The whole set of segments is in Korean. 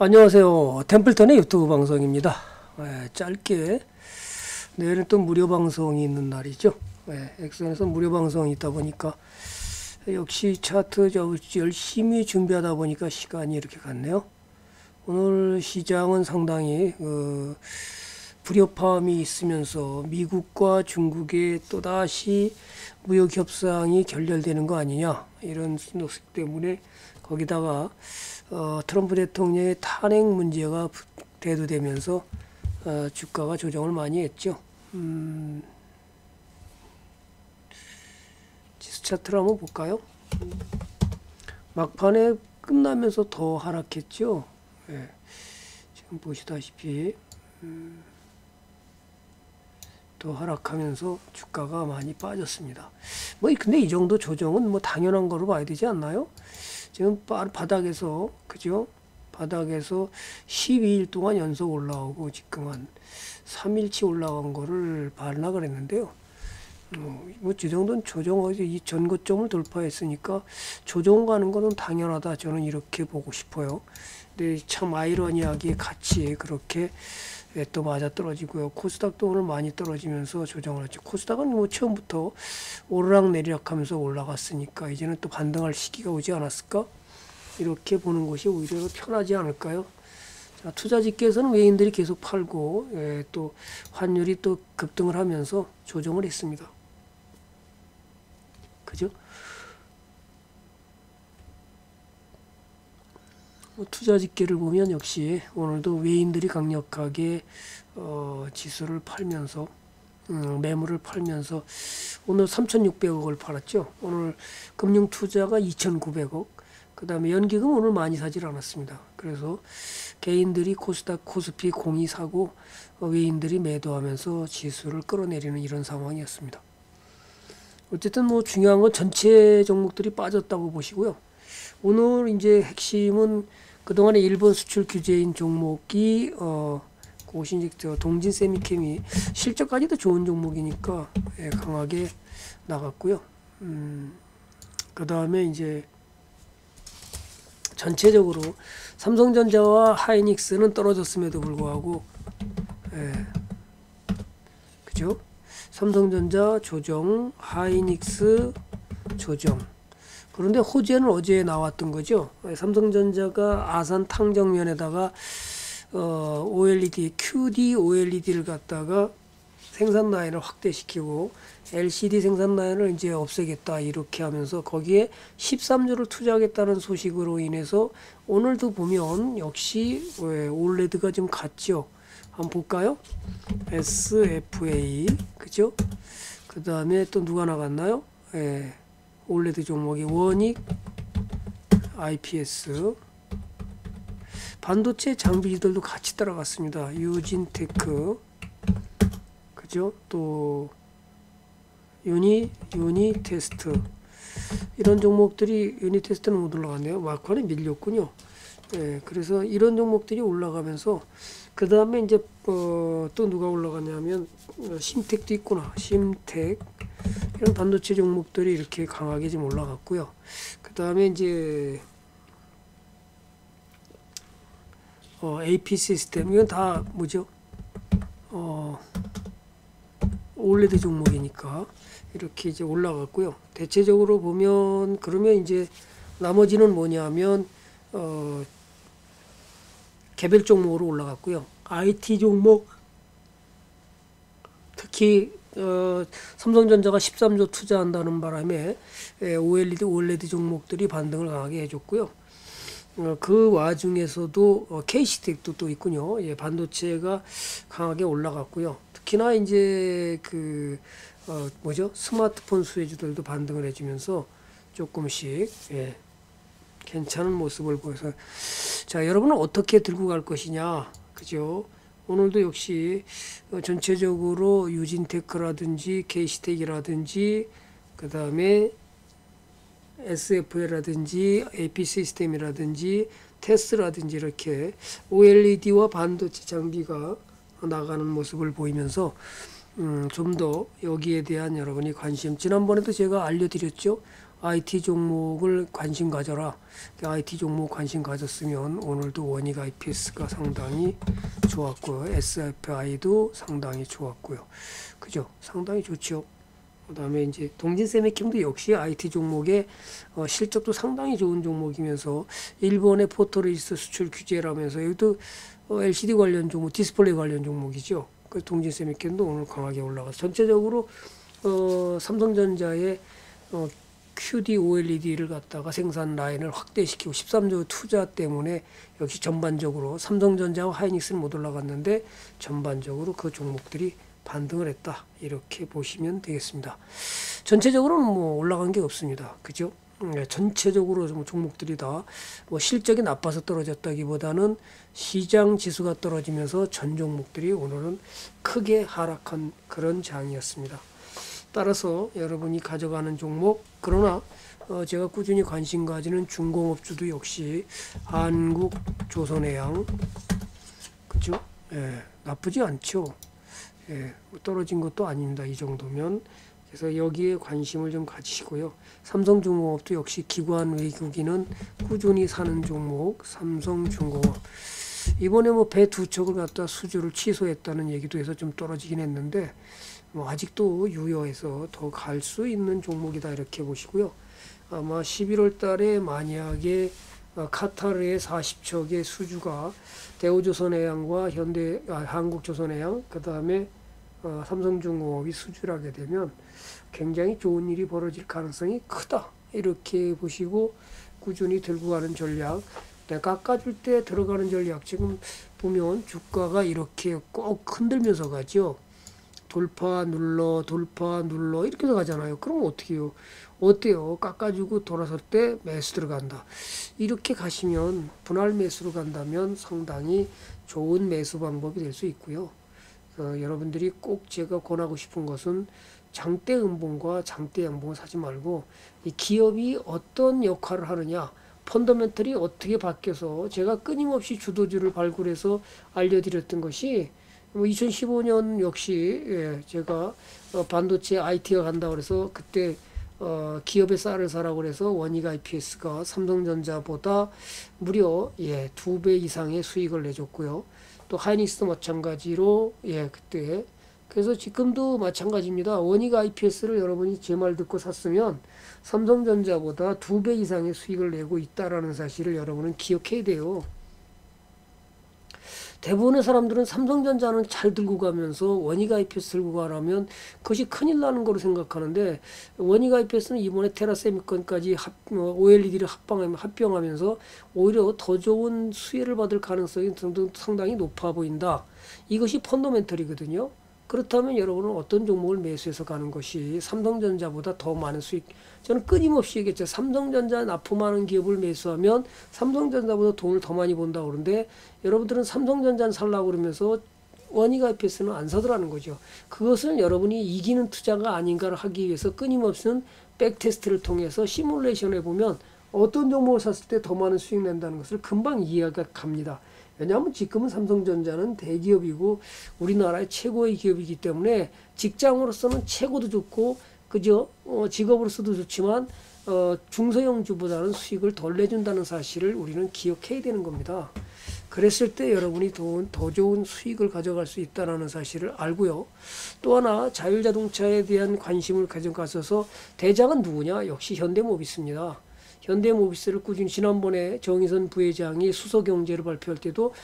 안녕하세요. 템플턴의 유튜브 방송입니다. 짧게 내일은 또 무료 방송이 있는 날이죠. 엑선에서 무료 방송이 있다 보니까 역시 차트 열심히 준비하다 보니까 시간이 이렇게 갔네요. 오늘 시장은 상당히 불협화음이 있으면서 미국과 중국의 또다시 무역 협상이 결렬되는 거 아니냐 이런 노력 때문에 거기다가 트럼프 대통령의 탄핵 문제가 대두되면서 주가가 조정을 많이 했죠. 지수 차트를 한번 볼까요? 막판에 끝나면서 더 하락했죠. 지금 보시다시피 더 하락하면서 주가가 많이 빠졌습니다. 근데 이 정도 조정은 당연한 거로 봐야 되지 않나요? 지금 바닥에서 그죠? 바닥에서 12일 동안 연속 올라오고 지금 한 3일치 올라간 거를 반락을 했는데요. 이 정도는 조정하지, 이 전고점을 돌파했으니까 조정 가는 거는 당연하다. 저는 이렇게 보고 싶어요. 근데 참 아이러니하게 같이 그렇게 또 맞아 떨어지고요. 코스닥도 오늘 많이 떨어지면서 조정을 했죠. 코스닥은 처음부터 오르락 내리락 하면서 올라갔으니까 이제는 또 반등할 시기가 오지 않았을까? 이렇게 보는 것이 오히려 편하지 않을까요? 자, 투자 집계에서는 외인들이 계속 팔고 또 환율이 또 급등을 하면서 조정을 했습니다. 그죠? 투자 집계를 보면 역시 오늘도 외인들이 강력하게 지수를 팔면서 매물을 팔면서 오늘 3,600억을 팔았죠. 오늘 금융 투자가 2,900억. 그 다음에 연기금 오늘 많이 사질 않았습니다. 그래서 개인들이 코스닥, 코스피 공이 사고 외인들이 매도하면서 지수를 끌어내리는 이런 상황이었습니다. 어쨌든 중요한 건 전체 종목들이 빠졌다고 보시고요. 오늘 이제 핵심은 그동안에 일본 수출 규제인 종목이 그것이 이제 동진 세미캠이 실적까지도 좋은 종목이니까 강하게 나갔고요. 그 다음에 이제 전체적으로 삼성전자와 하이닉스는 떨어졌음에도 불구하고 그죠? 삼성전자 조정, 하이닉스 조정. 그런데 호재는 어제 나왔던 거죠. 삼성전자가 아산 탕정면에다가 OLED, QD OLED를 갖다가 생산 라인을 확대시키고 LCD 생산 라인을 이제 없애겠다 이렇게 하면서 거기에 13조를 투자하겠다는 소식으로 인해서 오늘도 보면 역시 올레드가 좀 같죠. 한번 볼까요? SFA 그죠? 그 다음에 또 누가 나갔나요? 올레드 종목이 원익, IPS, 반도체 장비들도 같이 따라갔습니다. 유진테크, 그죠? 또 유니테스트 이런 종목들이 유니테스트는 못 올라갔네요. 마크안에 밀렸군요. 그래서 이런 종목들이 올라가면서 그 다음에 이제 또 누가 올라갔냐면 심텍도 있구나. 심텍 이런 반도체 종목들이 이렇게 강하게 좀 올라갔고요. 그 다음에 이제 AP 시스템 이건 다 뭐죠? 올레드 종목이니까 이렇게 이제 올라갔고요. 대체적으로 보면 그러면 이제 나머지는 뭐냐면 개별 종목으로 올라갔고요. IT 종목 특히 삼성전자가 13조 투자한다는 바람에 OLED 종목들이 반등을 강하게 해줬고요. 그 와중에서도 KC텍도 또 있군요. 반도체가 강하게 올라갔고요. 특히나 이제 스마트폰 수혜주들도 반등을 해주면서 조금씩 괜찮은 모습을 보여서 자, 여러분은 어떻게 들고 갈 것이냐, 그죠? 오늘도 역시 전체적으로 유진테크라든지 KC텍이라든지 그 다음에 SFA라든지 AP 시스템이라든지 테스라든지 이렇게 OLED와 반도체 장비가 나가는 모습을 보이면서 좀 더 여기에 대한 여러분이 관심, 지난번에도 제가 알려드렸죠. IT 종목을 관심 가져라. IT 종목 관심 가졌으면 오늘도 원익 IPS가 상당히 좋았고요. SFI도 상당히 좋았고요. 그죠? 상당히 좋죠. 그 다음에 이제 동진세미킹도 역시 IT 종목의 실적도 상당히 좋은 종목이면서 일본의 포토레지스트 수출 규제라면서 여기도 LCD 관련 종목, 디스플레이 관련 종목이죠. 그 동진세미킹도 오늘 강하게 올라가서 전체적으로 삼성전자의 QD OLED를 갖다가 생산 라인을 확대시키고 13조 투자 때문에 역시 전반적으로 삼성전자와 하이닉스는 못 올라갔는데 전반적으로 그 종목들이 반등을 했다. 이렇게 보시면 되겠습니다. 전체적으로는 뭐 올라간 게 없습니다. 그죠? 전체적으로 종목들이 다 뭐 실적이 나빠서 떨어졌다기보다는 시장 지수가 떨어지면서 전 종목들이 오늘은 크게 하락한 그런 장이었습니다. 따라서 여러분이 가져가는 종목, 그러나 제가 꾸준히 관심 가지는 중공업주도 역시 한국조선해양, 그죠? 예, 나쁘지 않죠. 예, 떨어진 것도 아닙니다. 이 정도면. 그래서 여기에 관심을 좀 가지시고요. 삼성중공업도 역시 기관 외국인은 꾸준히 사는 종목, 삼성중공업. 이번에 뭐 배 두 척을 갖다 수주를 취소했다는 얘기도 해서 좀 떨어지긴 했는데, 뭐 아직도 유효해서 더 갈 수 있는 종목이다 이렇게 보시고요. 아마 11월 달에 만약에 카타르의 40척의 수주가 대우조선해양과 한국조선해양, 그 다음에 삼성중공업이 수주를 하게 되면 굉장히 좋은 일이 벌어질 가능성이 크다 이렇게 보시고 꾸준히 들고 가는 전략, 깎아줄 때 들어가는 전략. 지금 보면 주가가 이렇게 꼭 흔들면서 가죠. 돌파 눌러 이렇게 가잖아요. 그럼 어떻게 해요? 어때요? 깎아주고 돌아설 때 매수 들어간다. 이렇게 가시면 분할 매수로 간다면 상당히 좋은 매수 방법이 될 수 있고요. 여러분들이 꼭 제가 권하고 싶은 것은 장대 음봉과 장대 양봉을 사지 말고 이 기업이 어떤 역할을 하느냐, 펀더멘털이 어떻게 바뀌어서 제가 끊임없이 주도주를 발굴해서 알려드렸던 것이 2015년 역시 제가 반도체 IT가 간다 그래서 그때 기업의 쌀을 사라고 그래서 원익 IPS가 삼성전자보다 무려 2배 이상의 수익을 내줬고요. 또 하이닉스도 마찬가지로 그때 그래서 지금도 마찬가지입니다. 원익 IPS를 여러분이 제 말 듣고 샀으면 삼성전자보다 2배 이상의 수익을 내고 있다라는 사실을 여러분은 기억해야 돼요. 대부분의 사람들은 삼성전자는 잘 들고 가면서 원익 IPS 들고 가라면 그것이 큰일 나는 거로 생각하는데, 원익 IPS는 이번에 테라세미컨까지 OLED를 합병하면서 오히려 더 좋은 수혜를 받을 가능성이 상당히 높아 보인다. 이것이 펀더멘털이거든요. 그렇다면 여러분은 어떤 종목을 매수해서 가는 것이 삼성전자보다 더 많은 수익, 저는 끊임없이 얘기했죠. 삼성전자 납품하는 기업을 매수하면 삼성전자보다 돈을 더 많이 번다고 그러는데, 여러분들은 삼성전자는 살라고 그러면서 원익 IPS는 안 사더라는 거죠. 그것은 여러분이 이기는 투자가 아닌가를 하기 위해서 끊임없이 백테스트를 통해서 시뮬레이션 해보면 어떤 종목을 샀을 때 더 많은 수익 낸다는 것을 금방 이해가 갑니다. 왜냐하면 지금은 삼성전자는 대기업이고 우리나라의 최고의 기업이기 때문에 직장으로서는 최고도 좋고, 그죠? 직업으로서도 좋지만 중소형주보다는 수익을 덜 내준다는 사실을 우리는 기억해야 되는 겁니다. 그랬을 때 여러분이 더 좋은 수익을 가져갈 수 있다는 사실을 알고요. 또 하나, 자율자동차에 대한 관심을 가져가셔서 대장은 누구냐? 역시 현대모비스입니다. 현대모비스를 꾸준히, 지난번에 정의선 부회장이 수소경제를 발표할 때도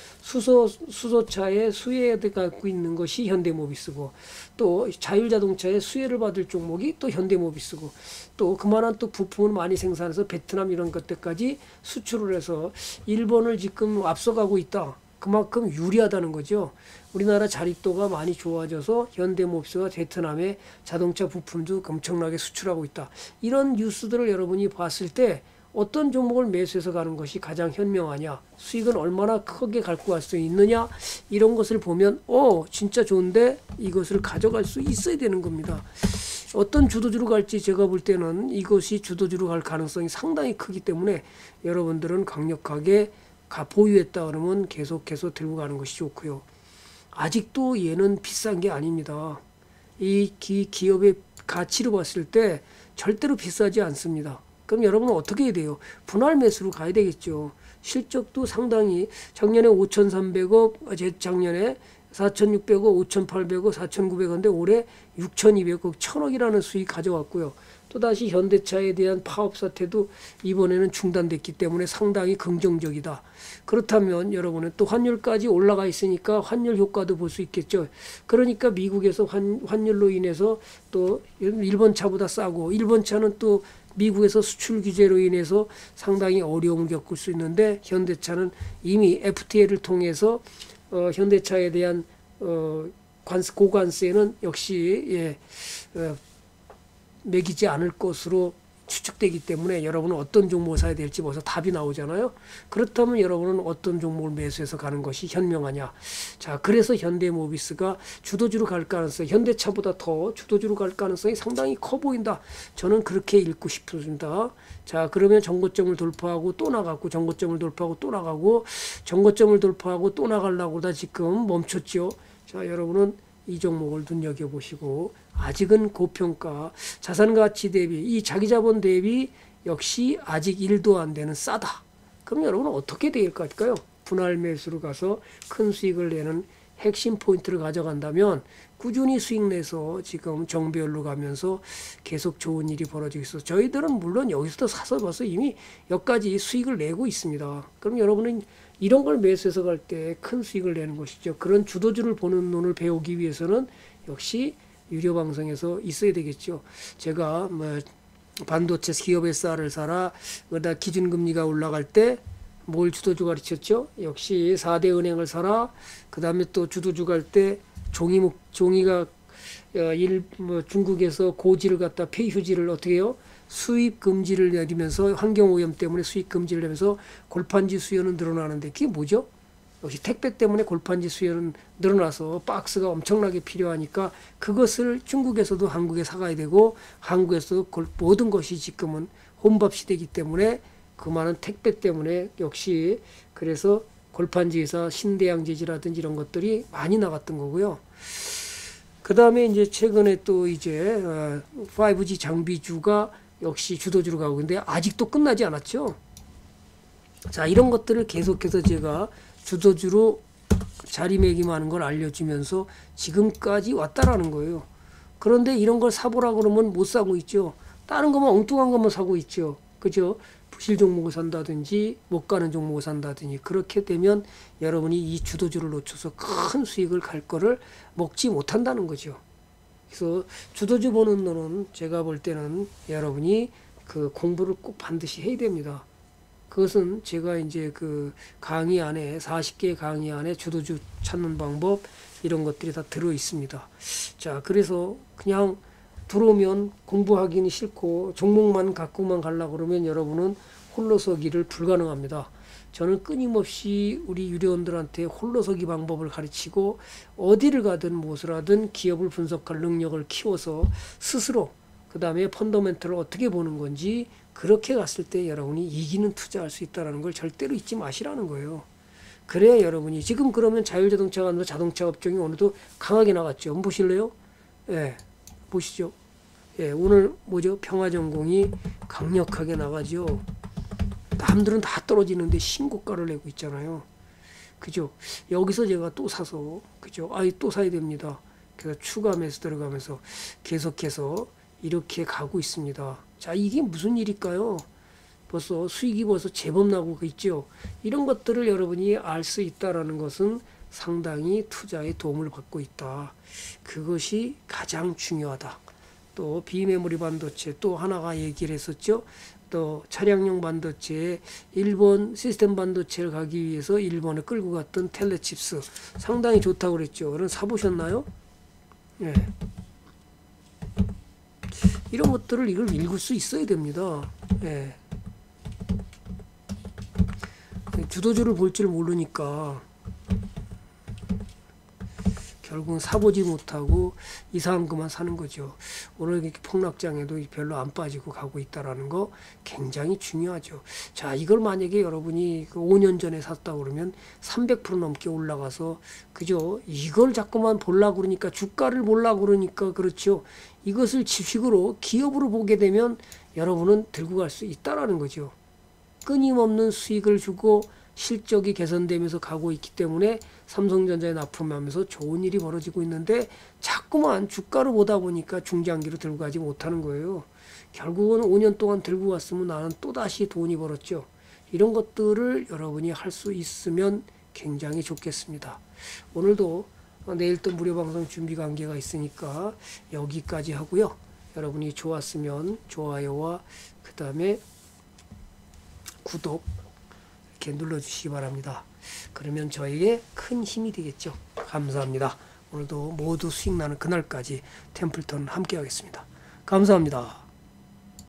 수소차의 수혜를 갖고 있는 것이 현대모비스고, 또 자율자동차의 수혜를 받을 종목이 또 현대모비스고, 또 그만한 또 부품을 많이 생산해서 베트남 이런 것들까지 수출을 해서 일본을 지금 앞서가고 있다. 그만큼 유리하다는 거죠. 우리나라 자립도가 많이 좋아져서 현대모비스가 베트남에 자동차 부품도 엄청나게 수출하고 있다. 이런 뉴스들을 여러분이 봤을 때 어떤 종목을 매수해서 가는 것이 가장 현명하냐, 수익은 얼마나 크게 갖고 갈 수 있느냐, 이런 것을 보면 진짜 좋은데 이것을 가져갈 수 있어야 되는 겁니다. 어떤 주도주로 갈지 제가 볼 때는 이것이 주도주로 갈 가능성이 상당히 크기 때문에 여러분들은 강력하게 보유했다 그러면 계속해서 들고 가는 것이 좋고요. 아직도 얘는 비싼 게 아닙니다. 이 기업의 가치로 봤을 때 절대로 비싸지 않습니다. 그럼 여러분은 어떻게 해야 돼요? 분할 매수로 가야 되겠죠. 실적도 상당히 작년에 5,300억, 재작년에 4,600억, 5,800억, 4,900억인데 올해 6,200억, 1,000억이라는 수익 가져왔고요. 또다시 현대차에 대한 파업 사태도 이번에는 중단됐기 때문에 상당히 긍정적이다. 그렇다면 여러분은 또 환율까지 올라가 있으니까 환율 효과도 볼 수 있겠죠. 그러니까 미국에서 환율로 인해서 또 일본 차보다 싸고, 일본 차는 또 미국에서 수출 규제로 인해서 상당히 어려움을 겪을 수 있는데, 현대차는 이미 FTA를 통해서 현대차에 대한 고관세는 역시 매기지 않을 것으로 추측되기 때문에 여러분은 어떤 종목을 사야 될지 벌써 답이 나오잖아요. 그렇다면 여러분은 어떤 종목을 매수해서 가는 것이 현명하냐. 자, 그래서 현대모비스가 주도주로 갈 가능성이, 현대차보다 더 주도주로 갈 가능성이 상당히 커 보인다. 저는 그렇게 읽고 싶습니다. 자, 그러면 정고점을 돌파하고 또 나가고, 정고점을 돌파하고 또 나가고, 정고점을 돌파하고 또 나가려고 다 지금 멈췄죠. 자, 여러분은 이 종목을 눈여겨보시고, 아직은 고평가, 자산가치 대비, 이 자기자본 대비 역시 아직 1도 안 되는 싸다. 그럼 여러분은 어떻게 될까요? 분할 매수로 가서 큰 수익을 내는 핵심 포인트를 가져간다면 꾸준히 수익 내서 지금 정배열로 가면서 계속 좋은 일이 벌어지고 있어서, 저희들은 물론 여기서도 사서 벌써 이미 여기까지 수익을 내고 있습니다. 그럼 여러분은 이런 걸 매수해서 갈 때 큰 수익을 내는 것이죠. 그런 주도주를 보는 눈을 배우기 위해서는 역시 유료 방송에서 있어야 되겠죠. 제가 반도체 기업의 쌀을 사라, 그러다 기준금리가 올라갈 때 뭘 주도주 가르쳤죠? 역시 4대 은행을 사라. 그 다음에 또 주도주 갈 때 종이가 중국에서 고지를 갖다 폐휴지를 어떻게 해요? 수입 금지를 내리면서, 환경오염 때문에 수입 금지를 내면서 골판지 수요는 늘어나는데, 그게 뭐죠? 역시 택배 때문에 골판지 수요는 늘어나서 박스가 엄청나게 필요하니까 그것을 중국에서도 한국에 사가야 되고, 한국에서 모든 것이 지금은 혼밥 시대이기 때문에 그 많은 택배 때문에 역시 그래서 골판지 회사 신대양재지라든지 이런 것들이 많이 나갔던 거고요. 그 다음에 이제 최근에 또 이제 5G 장비주가 역시 주도주로 가고, 근데 아직도 끝나지 않았죠. 자, 이런 것들을 계속해서 제가 주도주로 자리매김하는 걸 알려주면서 지금까지 왔다라는 거예요. 그런데 이런 걸 사보라 그러면 못 사고 있죠. 다른 거만 엉뚱한 것만 사고 있죠. 그죠? 부실 종목을 산다든지 못 가는 종목을 산다든지, 그렇게 되면 여러분이 이 주도주를 놓쳐서 큰 수익을 갈 거를 먹지 못한다는 거죠. 그래서 주도주 보는 눈은 제가 볼 때는 여러분이 그 공부를 꼭 반드시 해야 됩니다. 그것은 제가 이제 그 강의 안에 40개 강의 안에 주도주 찾는 방법 이런 것들이 다 들어 있습니다. 자, 그래서 그냥 들어오면 공부하기는 싫고 종목만 갖고만 가려고 그러면 여러분은 홀로서기를 불가능합니다. 저는 끊임없이 우리 유료원들한테 홀로서기 방법을 가르치고, 어디를 가든 무엇을 하든 기업을 분석할 능력을 키워서 스스로 그 다음에 펀더멘털을 어떻게 보는 건지, 그렇게 갔을 때 여러분이 이기는 투자할 수 있다는 걸 절대로 잊지 마시라는 거예요. 그래야 여러분이 지금 그러면 자율자동차가 아니라 자동차 업종이 오늘도 강하게 나갔죠. 한번 보실래요? 예, 보시죠. 예, 오늘 뭐죠? 평화전공이 강력하게 나가죠. 남들은 다 떨어지는데 신고가를 내고 있잖아요. 그죠? 여기서 제가 또 사서, 그죠? 또 사야 됩니다. 그래서 추가 매수 들어가면서 계속해서 이렇게 가고 있습니다. 자, 이게 무슨 일일까요? 벌써 수익이 벌써 제법 나고 있죠. 이런 것들을 여러분이 알 수 있다라는 것은 상당히 투자에 도움을 받고 있다. 그것이 가장 중요하다. 또 비메모리 반도체 또 하나가 얘기를 했었죠. 또 차량용 반도체에 일본 시스템 반도체를 가기 위해서 일본에 끌고 갔던 텔레칩스 상당히 좋다고 그랬죠. 그럼 사보셨나요? 예. 이런 것들을 이걸 읽을 수 있어야 됩니다. 예. 주도주를 볼 줄 모르니까 결국은 사보지 못하고 이상한 것만 사는 거죠. 오늘 이렇게 폭락장에도 별로 안 빠지고 가고 있다는 거 굉장히 중요하죠. 자, 이걸 만약에 여러분이 5년 전에 샀다 그러면 300% 넘게 올라가서, 그죠? 이걸 자꾸만 보려고 그러니까, 주가를 보려고 그러니까, 그렇죠. 이것을 주식으로, 기업으로 보게 되면 여러분은 들고 갈 수 있다라는 거죠. 끊임없는 수익을 주고 실적이 개선되면서 가고 있기 때문에 삼성전자에 납품하면서 좋은 일이 벌어지고 있는데 자꾸만 주가를 보다 보니까 중장기로 들고 가지 못하는 거예요. 결국은 5년 동안 들고 갔으면 나는 또다시 돈이 벌었죠. 이런 것들을 여러분이 할 수 있으면 굉장히 좋겠습니다. 오늘도 내일 또 무료 방송 준비 관계가 있으니까 여기까지 하고요. 여러분이 좋았으면 좋아요와 그 다음에 구독 이렇게 눌러주시기 바랍니다. 그러면 저에게 큰 힘이 되겠죠. 감사합니다. 오늘도 모두 수익 나는 그날까지 템플턴 함께 하겠습니다. 감사합니다.